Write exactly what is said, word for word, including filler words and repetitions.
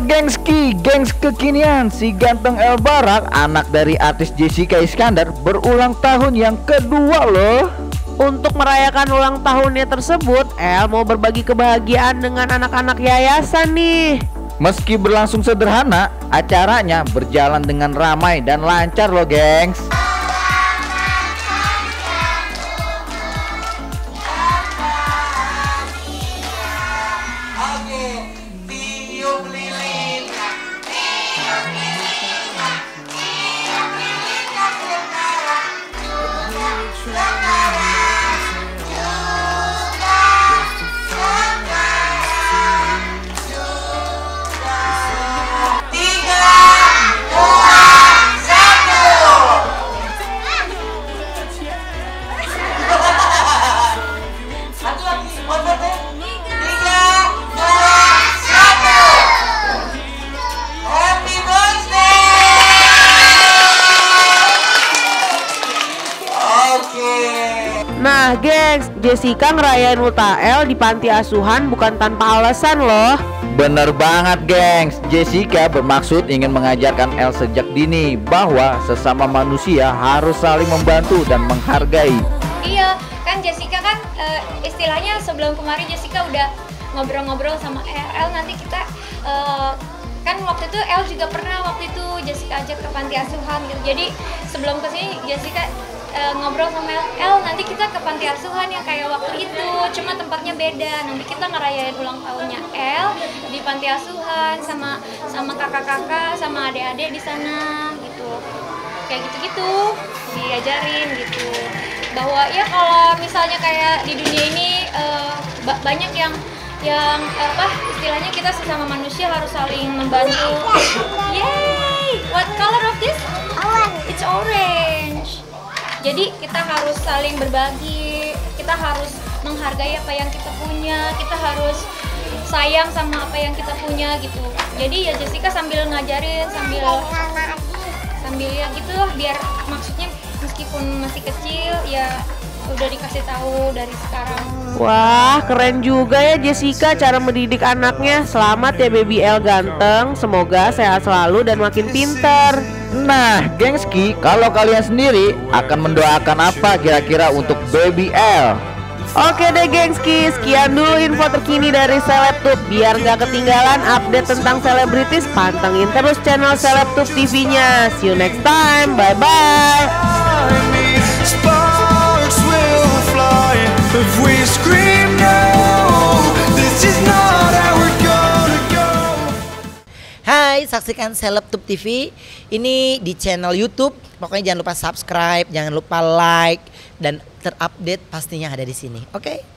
gengski, gengs kekinian, si ganteng El Barak, anak dari artis Jessica Iskandar, berulang tahun yang kedua loh. Untuk merayakan ulang tahunnya tersebut, El mau berbagi kebahagiaan dengan anak-anak yayasan nih. Meski berlangsung sederhana, acaranya berjalan dengan ramai dan lancar loh gengs. Nah gengs, Jessica ngerayain U T A L di panti asuhan bukan tanpa alasan loh. Bener banget gengs, Jessica bermaksud ingin mengajarkan El sejak dini bahwa sesama manusia harus saling membantu dan menghargai. Iya, kan Jessica kan uh, istilahnya sebelum kemarin Jessica udah ngobrol-ngobrol sama El, El nanti kita uh, kan waktu itu El juga pernah waktu itu Jessica ajak ke panti asuhan gitu. Jadi sebelum kesini Jessica uh, ngobrol sama El, El nanti kita ke panti asuhan yang kayak waktu itu, cuma tempatnya beda. Nanti kita ngerayain ulang tahunnya El di panti asuhan sama sama kakak-kakak sama adik-adik di sana gitu. Kayak gitu-gitu diajarin gitu. Bahwa ya kalau misalnya kayak di dunia ini uh, banyak yang yang apa istilahnya kita sesama manusia harus saling membantu. Yay! What color of this? Orange. It's orange. Jadi kita harus saling berbagi, kita harus menghargai apa yang kita punya, kita harus sayang sama apa yang kita punya gitu. Jadi ya Jessica sambil ngajarin, sambil sambil ya gitu lah, biar maksudnya meskipun masih kecil ya udah dikasih tahu dari sekarang. Wah keren juga ya Jessica cara mendidik anaknya. Selamat ya baby El ganteng, semoga sehat selalu dan makin pinter. Nah gengski, kalau kalian sendiri akan mendoakan apa kira-kira untuk baby El? Oke deh gengski, sekian dulu info terkini dari Selebtube. Biar gak ketinggalan update tentang selebritis, pantengin terus channel Selebtube T V-nya. See you next time, bye-bye. If we scream no, this is not how we're gonna go. Hai, saksikan Selebtube T V ini di channel YouTube. Pokoknya jangan lupa subscribe, jangan lupa like dan terupdate pastinya ada di sini. Oke? Okay?